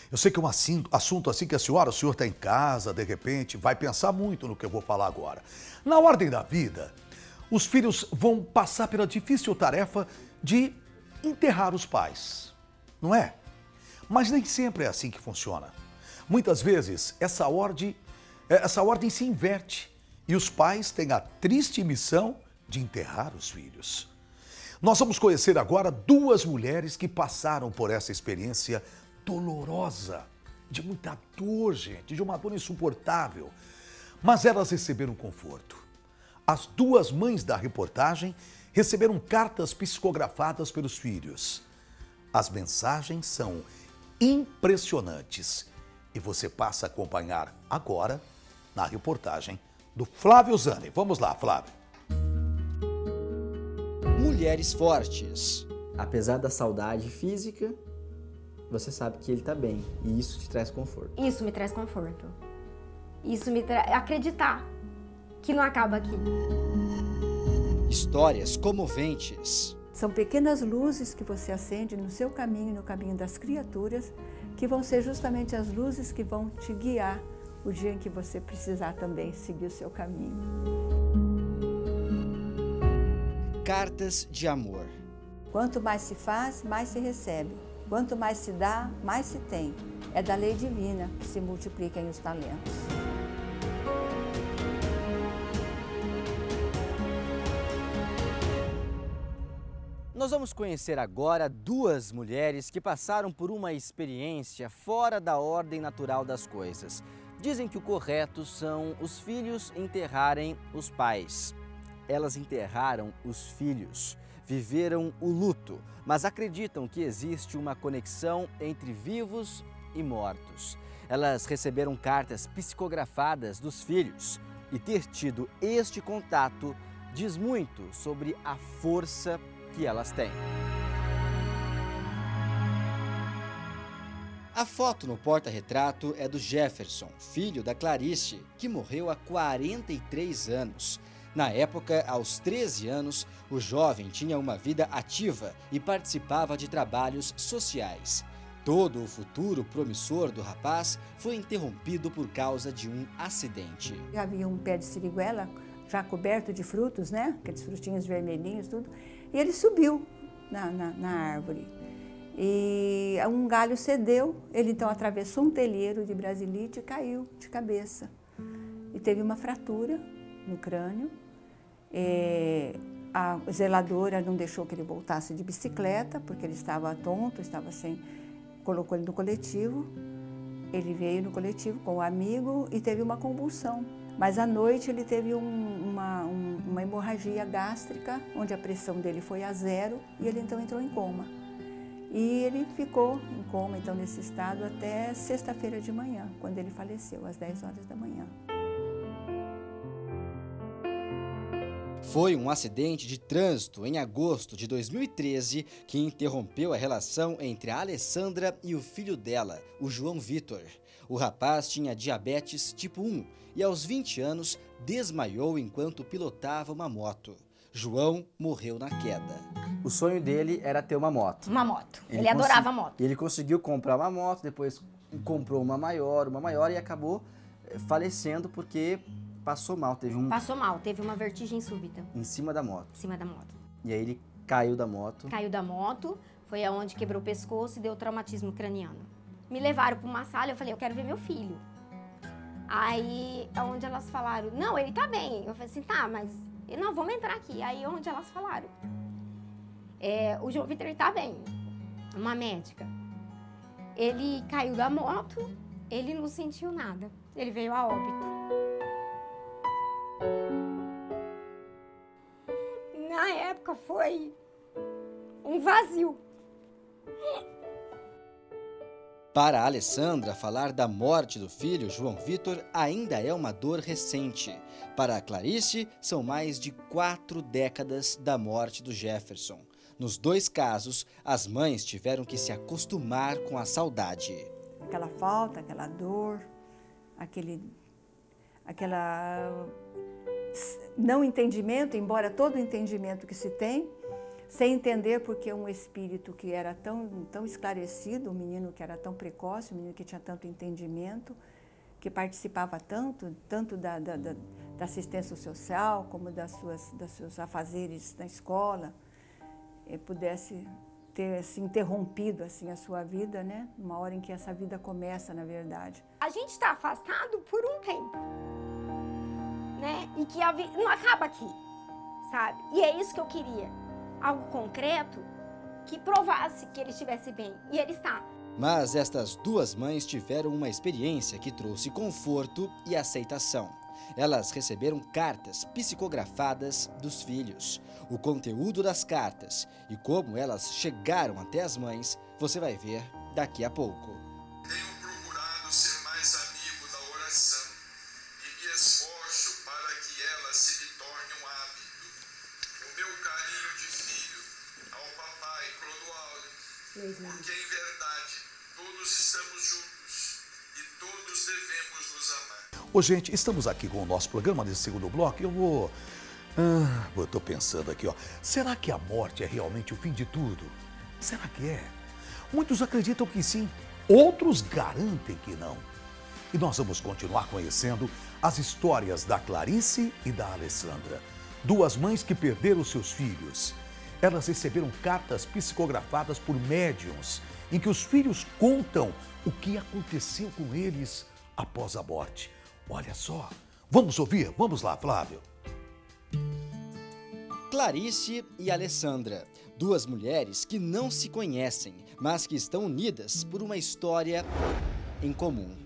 Eu sei que é um assunto assim que o senhor está em casa, de repente, vai pensar muito no que eu vou falar agora. Na ordem da vida, os filhos vão passar pela difícil tarefa de enterrar os pais, não é? Mas nem sempre é assim que funciona. Muitas vezes essa ordem se inverte e os pais têm a triste missão de enterrar os filhos. Nós vamos conhecer agora duas mulheres que passaram por essa experiência dolorosa, de muita dor, gente, de uma dor insuportável. Mas elas receberam conforto. As duas mães da reportagem receberam cartas psicografadas pelos filhos. As mensagens são impressionantes e você passa a acompanhar agora na reportagem do Flávio Zani. Vamos lá, Flávio. Mulheres fortes. Apesar da saudade física, você sabe que ele está bem e isso te traz conforto. Isso me traz conforto. Isso me traz acreditar que não acaba aqui. Histórias comoventes. São pequenas luzes que você acende no seu caminho, no caminho das criaturas, que vão ser justamente as luzes que vão te guiar o dia em que você precisar também seguir o seu caminho. Cartas de amor. Quanto mais se faz, mais se recebe. Quanto mais se dá, mais se tem. É da lei divina que se multipliquem os talentos. Nós vamos conhecer agora duas mulheres que passaram por uma experiência fora da ordem natural das coisas. Dizem que o correto são os filhos enterrarem os pais. Elas enterraram os filhos, viveram o luto, mas acreditam que existe uma conexão entre vivos e mortos. Elas receberam cartas psicografadas dos filhos e ter tido este contato diz muito sobre a força que elas têm. A foto no porta-retrato é do Jefferson, filho da Clarice, que morreu há 43 anos. Na época, aos 13 anos, o jovem tinha uma vida ativa e participava de trabalhos sociais. Todo o futuro promissor do rapaz foi interrompido por causa de um acidente. Havia um pé de siriguela já coberto de frutos, né? Aqueles frutinhos vermelhinhos, tudo. E ele subiu na árvore. E um galho cedeu, ele então atravessou um telheiro de brasilite e caiu de cabeça. E teve uma fratura no crânio. A zeladora não deixou que ele voltasse de bicicleta, porque ele estava tonto, estava sem... Colocou ele no coletivo. Ele veio no coletivo com o amigo e teve uma convulsão. Mas à noite ele teve uma hemorragia gástrica, onde a pressão dele foi a 0 e ele então entrou em coma. E ele ficou em coma, então, nesse estado até sexta-feira de manhã, quando ele faleceu, às 10 horas da manhã. Foi um acidente de trânsito em agosto de 2013 que interrompeu a relação entre a Alessandra e o filho dela, o João Vitor. O rapaz tinha diabetes tipo 1 e aos 20 anos desmaiou enquanto pilotava uma moto. João morreu na queda. O sonho dele era ter uma moto. Uma moto. Ele adorava moto. Ele conseguiu comprar uma moto, depois comprou uma maior e acabou falecendo porque passou mal. Passou mal, teve uma vertigem súbita. Em cima da moto. Em cima da moto. E aí ele caiu da moto. Caiu da moto, foi aonde quebrou o pescoço e deu traumatismo craniano. Me levaram para uma sala, eu falei, eu quero ver meu filho. Aí, onde elas falaram, não, ele tá bem. Eu falei assim, tá, mas... Não, vamos entrar aqui. Aí, onde elas falaram, o João Vitor tá bem. Uma médica. Ele caiu da moto, ele não sentiu nada. Ele veio a óbito. Na época foi um vazio. Para a Alessandra, falar da morte do filho, João Vitor, ainda é uma dor recente. Para a Clarice, são mais de 4 décadas da morte do Jefferson. Nos dois casos, as mães tiveram que se acostumar com a saudade. Aquela falta, aquela dor, aquela não entendimento, embora todo o entendimento que se tem, sem entender porque um espírito que era tão esclarecido, um menino que era tão precoce, um menino que tinha tanto entendimento, que participava tanto da assistência social, como dos seus afazeres na escola, pudesse ter assim, interrompido assim, a sua vida, né? Uma hora em que essa vida começa, na verdade. A gente está afastado por um tempo, né? E que a vida não acaba aqui, sabe? E é isso que eu queria. Algo concreto que provasse que ele estivesse bem. E ele está. Mas estas duas mães tiveram uma experiência que trouxe conforto e aceitação. Elas receberam cartas psicografadas dos filhos. O conteúdo das cartas e como elas chegaram até as mães, você vai ver daqui a pouco. Tenho procurado ser mais amigo da oração e me esforço para que ela se me torne um hábito. O meu carinho de filho ao papai Clodoaldo, porque em verdade todos estamos juntos e todos devemos nos amar. Ô, gente, estamos aqui com o nosso programa nesse segundo bloco e eu tô pensando aqui, ó. Será que a morte é realmente o fim de tudo? Será que é? Muitos acreditam que sim, outros garantem que não. E nós vamos continuar conhecendo as histórias da Clarice e da Alessandra, duas mães que perderam seus filhos. Elas receberam cartas psicografadas por médiuns, em que os filhos contam o que aconteceu com eles após a morte. Olha só, vamos ouvir? Vamos lá, Flávio. Clarice e Alessandra, duas mulheres que não se conhecem, mas que estão unidas por uma história em comum.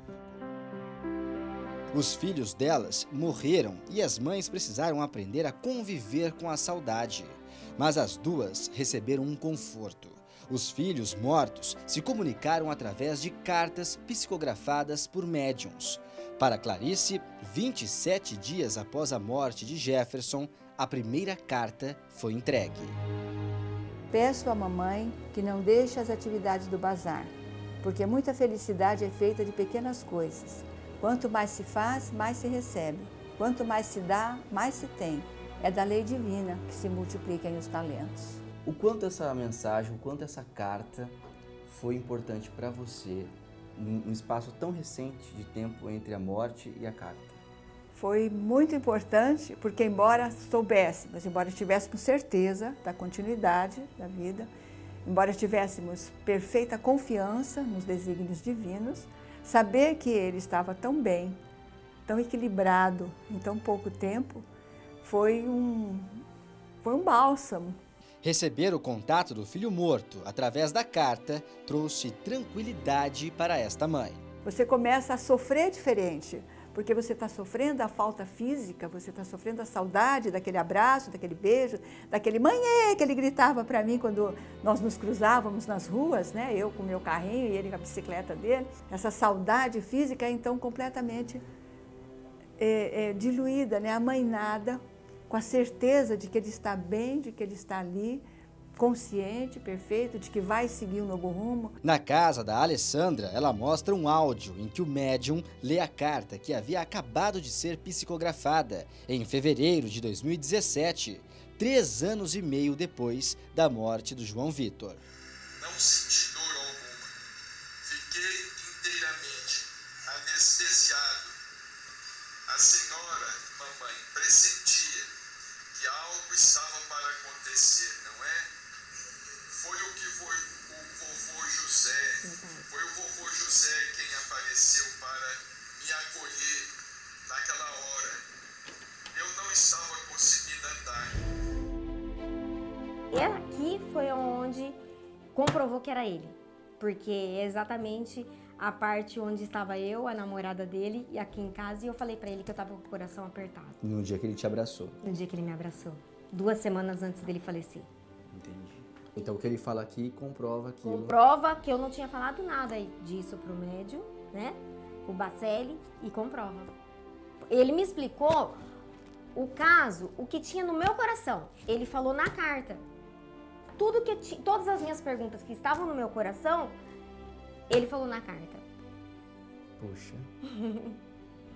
Os filhos delas morreram e as mães precisaram aprender a conviver com a saudade. Mas as duas receberam um conforto. Os filhos mortos se comunicaram através de cartas psicografadas por médiuns. Para Clarice, 27 dias após a morte de Jefferson, a primeira carta foi entregue. Peço à mamãe que não deixe as atividades do bazar, porque muita felicidade é feita de pequenas coisas. Quanto mais se faz, mais se recebe. Quanto mais se dá, mais se tem. É da lei divina que se multipliquem os talentos. O quanto essa mensagem, o quanto essa carta foi importante para você num espaço tão recente de tempo entre a morte e a carta? Foi muito importante, porque embora soubéssemos, embora tivéssemos certeza da continuidade da vida, embora tivéssemos perfeita confiança nos desígnios divinos, saber que ele estava tão bem, tão equilibrado em tão pouco tempo, foi um bálsamo. Receber o contato do filho morto através da carta trouxe tranquilidade para esta mãe. Você começa a sofrer diferente, porque você está sofrendo a falta física, você está sofrendo a saudade daquele abraço, daquele beijo, daquele manhê que ele gritava para mim quando nós nos cruzávamos nas ruas, né? Eu com o meu carrinho e ele com a bicicleta dele. Essa saudade física é então completamente diluída, né? Amainada, com a certeza de que ele está bem, de que ele está ali, consciente, perfeito, de que vai seguir um novo rumo. Na casa da Alessandra, ela mostra um áudio em que o médium lê a carta que havia acabado de ser psicografada em fevereiro de 2017, 3 anos e meio depois da morte do João Vitor. Não senti dor alguma. Fiquei inteiramente anestesiado. A senhora, mamãe, pressentia que algo estava para acontecer, não é? Foi o vovô José quem apareceu para me acolher naquela hora. Eu não estava conseguindo andar. E aqui foi onde comprovou que era ele, porque é exatamente a parte onde estava eu, a namorada dele, e aqui em casa, e eu falei pra ele que eu tava com o coração apertado. No dia que ele te abraçou. No dia que ele me abraçou, 2 semanas antes dele falecer. Entendi. Então o que ele fala aqui comprova aquilo. Comprova que eu não tinha falado nada disso pro médium, né? O Bacelli, e comprova. Ele me explicou o caso, o que tinha no meu coração. Ele falou na carta. Todas as minhas perguntas que estavam no meu coração, ele falou na carta. Poxa.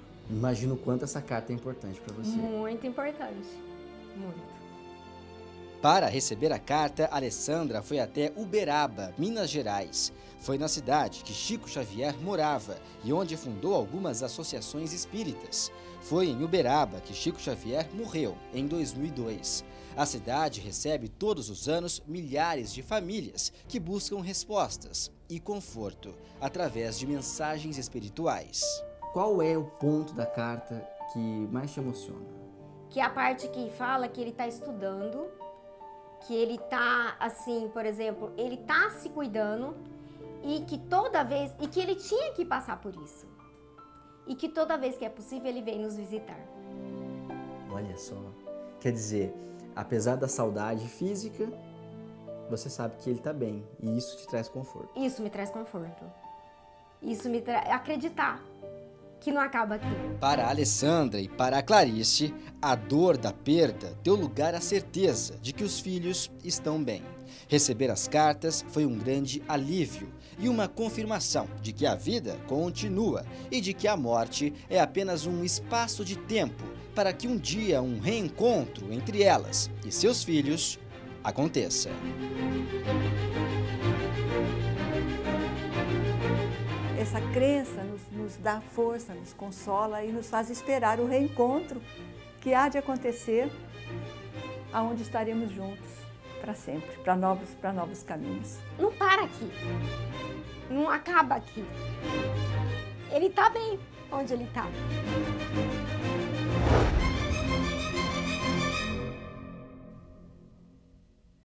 Imagino o quanto essa carta é importante para você. Muito importante. Muito. Para receber a carta, Alessandra foi até Uberaba, Minas Gerais. Foi na cidade que Chico Xavier morava e onde fundou algumas associações espíritas. Foi em Uberaba que Chico Xavier morreu, em 2002. A cidade recebe todos os anos milhares de famílias que buscam respostas e conforto através de mensagens espirituais. Qual é o ponto da carta que mais te emociona? Que é a parte que fala que ele está estudando, que ele está, assim, por exemplo, ele está se cuidando e que toda vez, e que ele tinha que passar por isso. E que toda vez que é possível ele vem nos visitar. Olha só, quer dizer, apesar da saudade física, você sabe que ele está bem e isso te traz conforto. Isso me traz conforto. Isso me traz acreditar que não acaba aqui. Para a Alessandra e para a Clarice, a dor da perda deu lugar à certeza de que os filhos estão bem. Receber as cartas foi um grande alívio e uma confirmação de que a vida continua e de que a morte é apenas um espaço de tempo para que um dia um reencontro entre elas e seus filhos aconteça. Essa crença nos dá força, nos consola e nos faz esperar o reencontro que há de acontecer, aonde estaremos juntos para sempre, para novos caminhos. Não para aqui, não acaba aqui. Ele está bem onde ele está.